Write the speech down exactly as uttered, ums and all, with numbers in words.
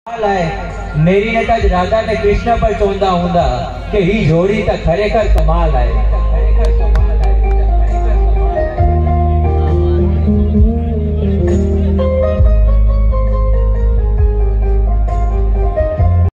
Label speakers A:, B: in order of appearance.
A: मेरी ने तज राधा ने कृष्ण पर चौंदा हुंदा कि ही जोड़ी तो खरेखर कमाल है।